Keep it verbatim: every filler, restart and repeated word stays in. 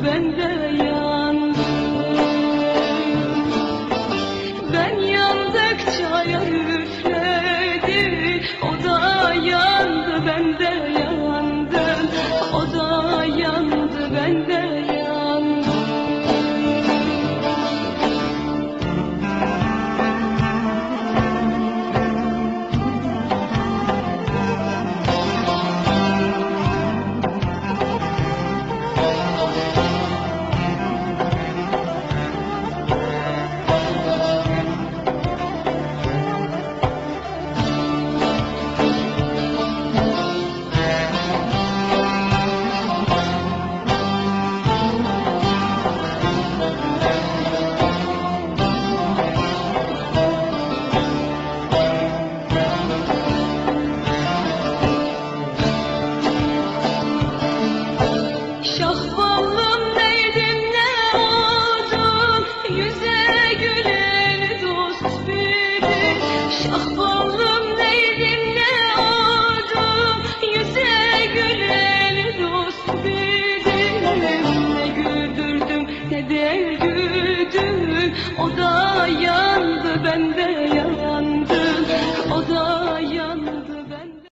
ben de yandım. Ben yandıkça yar üfledi, o da yandı, ben de yandım. O da yandı, ben de yandım. Şahballım neydim ne oldum, yüze gülen dost biri. Şahballım neydim ne oldum, yüze gülen dost biri. Ne güldürdüm ne de güldüm, o da yandı, ben de